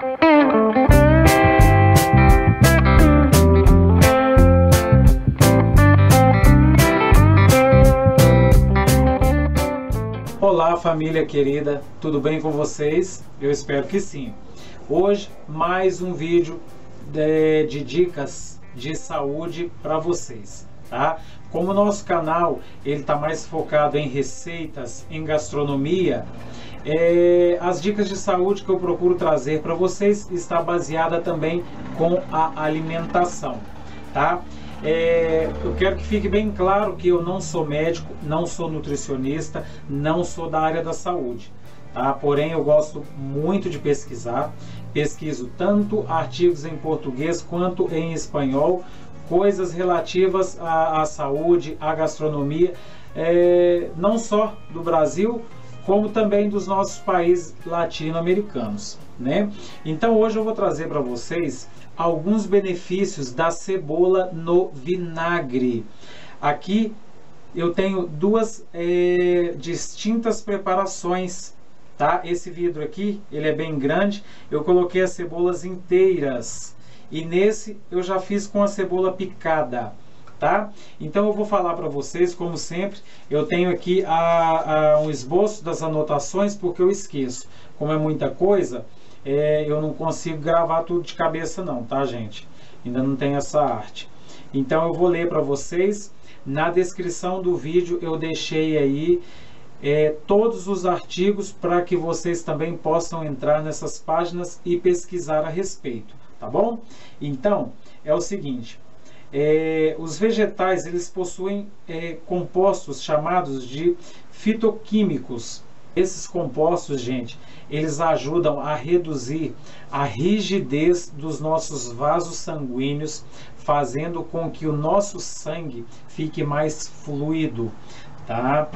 Olá, família querida, tudo bem com vocês? Eu espero que sim. Hoje mais um vídeo de dicas de saúde para vocês, tá? Como o nosso canal ele está mais focado em receitas, em gastronomia, as dicas de saúde que eu procuro trazer para vocês está baseada também com a alimentação, tá? Eu quero que fique bem claro que eu não sou médico, não sou nutricionista, não sou da área da saúde, tá? Porém, eu gosto muito de pesquisar, pesquiso tanto artigos em português quanto em espanhol, coisas relativas à saúde, à gastronomia, não só do Brasil, como também dos nossos países latino-americanos, né? Então hoje eu vou trazer para vocês alguns benefícios da cebola no vinagre. Aqui eu tenho duas distintas preparações, tá? Esse vidro aqui, ele é bem grande, eu coloquei as cebolas inteiras e nesse eu já fiz com a cebola picada, tá? Então eu vou falar para vocês, como sempre, eu tenho aqui um esboço das anotações porque eu esqueço. Como é muita coisa, eu não consigo gravar tudo de cabeça não, tá, gente? Ainda não tenho essa arte. Então eu vou ler para vocês. Na descrição do vídeo eu deixei aí todos os artigos para que vocês também possam entrar nessas páginas e pesquisar a respeito, tá bom? Então, é o seguinte, os vegetais eles possuem compostos chamados de fitoquímicos. Esses compostos, gente, eles ajudam a reduzir a rigidez dos nossos vasos sanguíneos, fazendo com que o nosso sangue fique mais fluido, tá?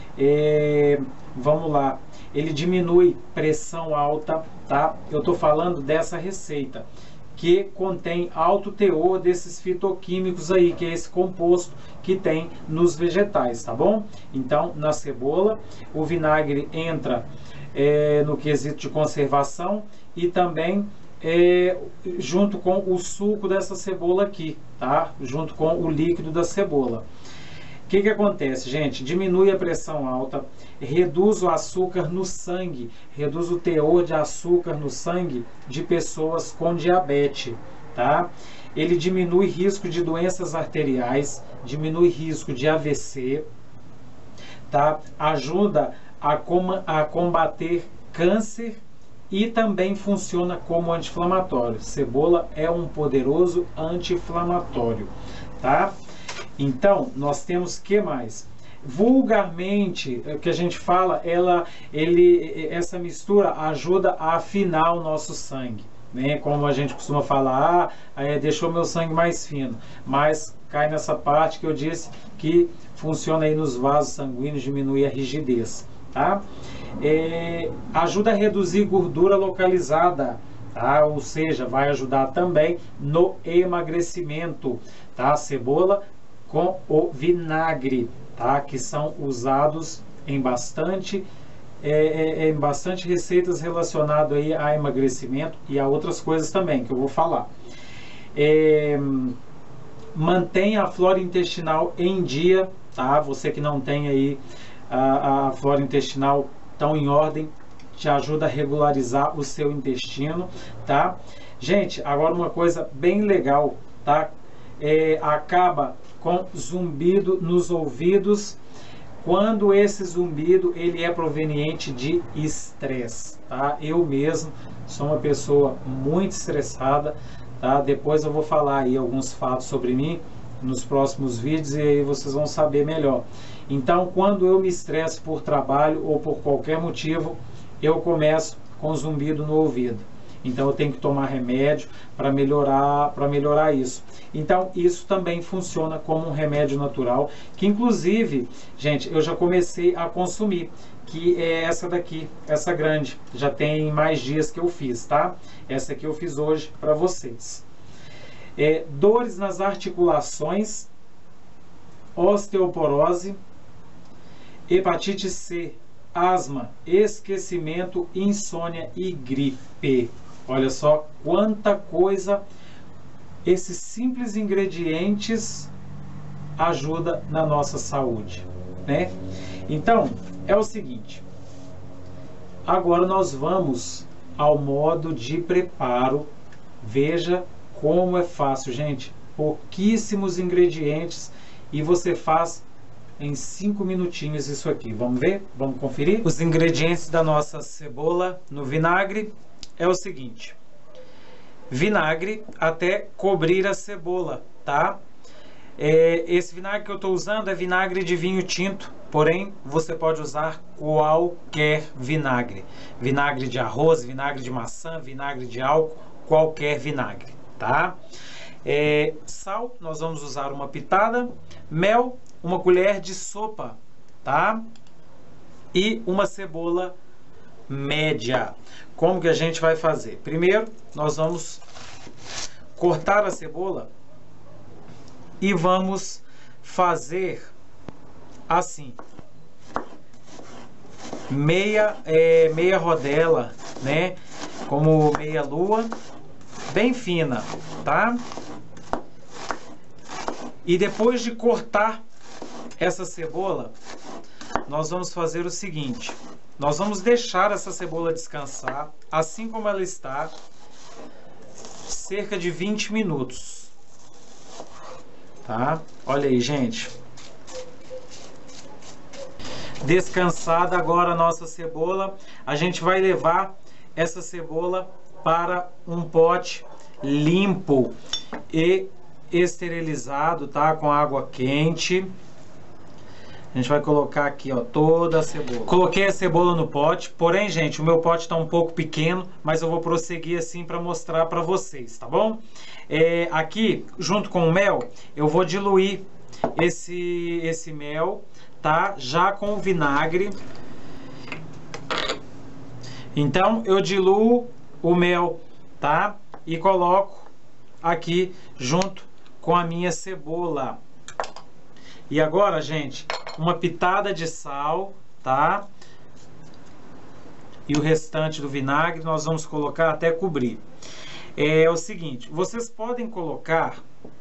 Vamos lá. Ele diminui pressão alta, tá? Eu tô falando dessa receita que contém alto teor desses fitoquímicos aí, que é esse composto que tem nos vegetais, tá bom? Então, na cebola, o vinagre entra no quesito de conservação e também junto com o suco dessa cebola aqui, tá? Junto com o líquido da cebola. O que acontece, gente? Diminui a pressão alta, reduz o açúcar no sangue, reduz o teor de açúcar no sangue de pessoas com diabetes, tá? Ele diminui risco de doenças arteriais, diminui risco de AVC, tá? Ajuda a combater câncer e também funciona como anti-inflamatório. Cebola é um poderoso anti-inflamatório, tá? Então, nós temos que mais? Vulgarmente, o que a gente fala, essa mistura ajuda a afinar o nosso sangue, né? Como a gente costuma falar, deixou meu sangue mais fino, mas cai nessa parte que eu disse que funciona aí nos vasos sanguíneos, diminui a rigidez, tá? Ajuda a reduzir gordura localizada, tá? Ou seja, vai ajudar também no emagrecimento, tá? A cebola com o vinagre, tá? Que são usados em bastante receitas relacionadas aí a emagrecimento e a outras coisas também que eu vou falar. Mantém a flora intestinal em dia, tá? Você que não tem aí a flora intestinal tão em ordem, te ajuda a regularizar o seu intestino, tá? Gente, agora uma coisa bem legal, tá? Acaba com zumbido nos ouvidos quando esse zumbido ele é proveniente de estresse, tá? Eu mesmo sou uma pessoa muito estressada, tá? Depois eu vou falar aí alguns fatos sobre mim nos próximos vídeos e aí vocês vão saber melhor. Então, quando eu me estresso por trabalho ou por qualquer motivo, eu começo com zumbido no ouvido. Então eu tenho que tomar remédio para melhorar isso. Então isso também funciona como um remédio natural, que inclusive, gente, eu já comecei a consumir, que é essa daqui, essa grande. Já tem mais dias que eu fiz, tá? Essa aqui eu fiz hoje para vocês. Dores nas articulações, osteoporose, hepatite C, asma, esquecimento, insônia e gripe. Olha só quanta coisa esses simples ingredientes ajuda na nossa saúde, né? Então, é o seguinte. Agora nós vamos ao modo de preparo. Veja como é fácil, gente. Pouquíssimos ingredientes e você faz em 5 minutinhos isso aqui. Vamos ver? Vamos conferir? Os ingredientes da nossa cebola no vinagre é o seguinte. Vinagre até cobrir a cebola, tá? Esse vinagre que eu estou usando é vinagre de vinho tinto, porém você pode usar qualquer vinagre. Vinagre de arroz, vinagre de maçã, vinagre de álcool, qualquer vinagre, tá? Sal, nós vamos usar uma pitada, mel, uma colher de sopa, tá? E uma cebola média. Como que a gente vai fazer? Primeiro, nós vamos cortar a cebola e vamos fazer assim, meia rodela, né? Como meia lua, bem fina, tá? E depois de cortar essa cebola, nós vamos fazer o seguinte. Nós vamos deixar essa cebola descansar, assim como ela está, cerca de 20 minutos. Tá? Olha aí, gente. Descansada agora a nossa cebola, a gente vai levar essa cebola para um pote limpo e esterilizado, tá? Com água quente. A gente vai colocar aqui, ó, toda a cebola. Coloquei a cebola no pote, porém, gente, o meu pote está um pouco pequeno, mas eu vou prosseguir assim para mostrar para vocês, tá bom? Aqui, junto com o mel, eu vou diluir esse mel, tá? Já com o vinagre. Então, eu diluo o mel, tá? E coloco aqui junto com a minha cebola. E agora, gente, uma pitada de sal, tá? E o restante do vinagre nós vamos colocar até cobrir. É o seguinte, vocês podem colocar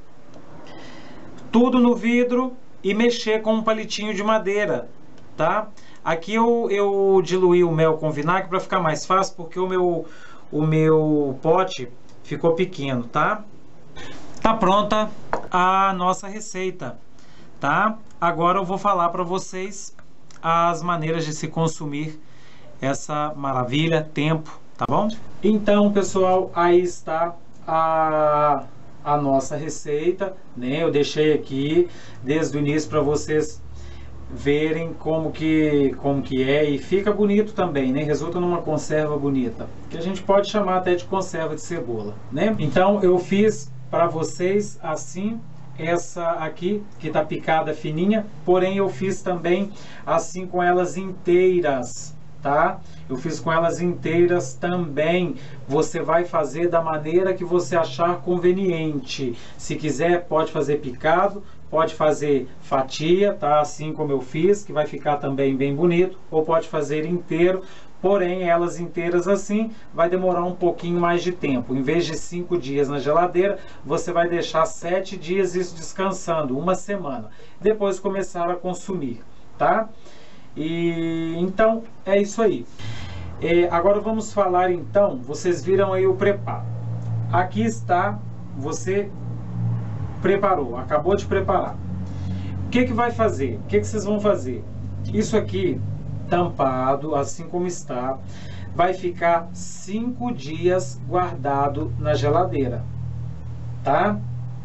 tudo no vidro e mexer com um palitinho de madeira, tá? Aqui eu diluí o mel com vinagre para ficar mais fácil, porque o meu pote ficou pequeno, tá? Tá pronta a nossa receita. Tá? Agora eu vou falar para vocês as maneiras de se consumir essa maravilha, tempo, tá bom? Então, pessoal, aí está a nossa receita, né? Eu deixei aqui desde o início para vocês verem como que é, e fica bonito também, né? Resulta numa conserva bonita, que a gente pode chamar até de conserva de cebola, né? Então, eu fiz para vocês assim. Essa aqui que tá picada fininha, porém eu fiz também assim com elas inteiras, tá? Eu fiz com elas inteiras também. Você vai fazer da maneira que você achar conveniente. Se quiser, pode fazer picado, pode fazer fatia, tá? Assim como eu fiz, que vai ficar também bem bonito, ou pode fazer inteiro. Porém, elas inteiras assim, vai demorar um pouquinho mais de tempo. Em vez de 5 dias na geladeira, você vai deixar 7 dias isso descansando, uma semana. Depois começar a consumir, tá? E então, é isso aí. Agora vamos falar então, vocês viram aí o preparo. Aqui está, você preparou, acabou de preparar. O que vai fazer? O que vocês vão fazer? Isso aqui tampado, assim como está, vai ficar 5 dias guardado na geladeira, tá?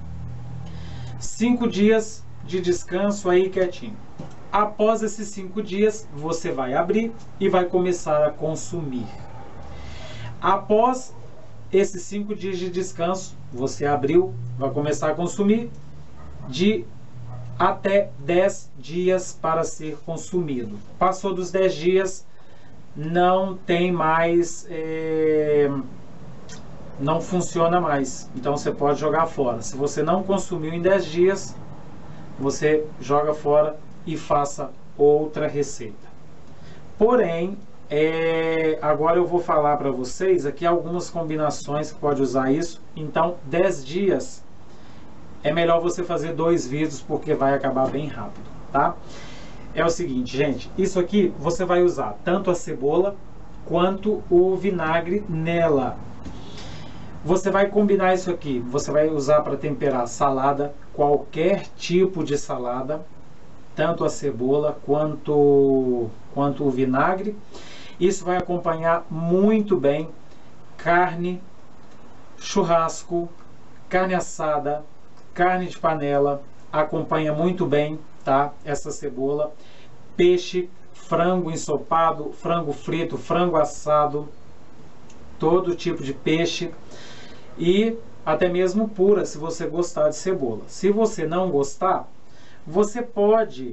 5 dias de descanso aí quietinho. Após esses 5 dias, você vai abrir e vai começar a consumir. Após esses 5 dias de descanso, você abriu, vai começar a consumir de até 10 dias para ser consumido. Passou dos 10 dias, não tem mais, não funciona mais. Então você pode jogar fora. Se você não consumiu em 10 dias, você joga fora e faça outra receita. Porém, agora eu vou falar para vocês aqui algumas combinações que pode usar isso. Então, 10 dias é melhor você fazer 2 vídeos, porque vai acabar bem rápido, tá? É o seguinte, gente, isso aqui você vai usar tanto a cebola quanto o vinagre nela. Você vai combinar isso aqui, você vai usar para temperar salada, qualquer tipo de salada, tanto a cebola quanto o vinagre. Isso vai acompanhar muito bem carne, churrasco, carne assada, carne de panela, acompanha muito bem, tá? Essa cebola, peixe, frango ensopado, frango frito, frango assado, todo tipo de peixe, e até mesmo pura, se você gostar de cebola. Se você não gostar, você pode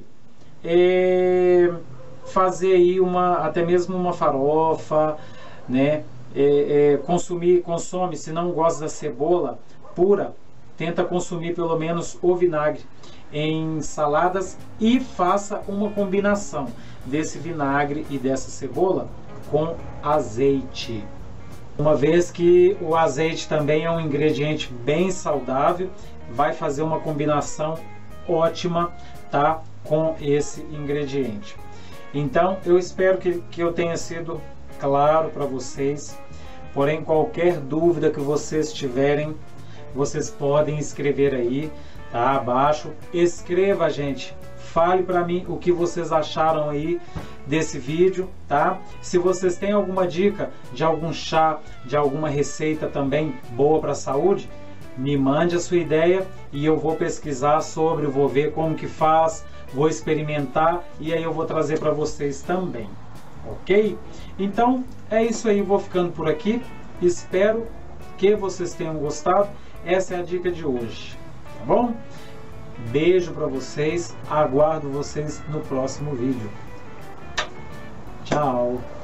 fazer aí até mesmo uma farofa, né? Consome, se não gosta da cebola pura, tenta consumir pelo menos o vinagre em saladas e faça uma combinação desse vinagre e dessa cebola com azeite. Uma vez que o azeite também é um ingrediente bem saudável, vai fazer uma combinação ótima, tá, com esse ingrediente. Então, eu espero que eu tenha sido claro para vocês. Porém, qualquer dúvida que vocês tiverem, vocês podem escrever aí, tá, abaixo. Escreva, gente. Fale para mim o que vocês acharam aí desse vídeo, tá? Se vocês têm alguma dica de algum chá, de alguma receita também boa para a saúde, me mande a sua ideia e eu vou pesquisar sobre, vou ver como que faz, vou experimentar e aí eu vou trazer para vocês também, ok? Então é isso aí, vou ficando por aqui. Espero que vocês tenham gostado. Essa é a dica de hoje, tá bom? Beijo para vocês, aguardo vocês no próximo vídeo. Tchau!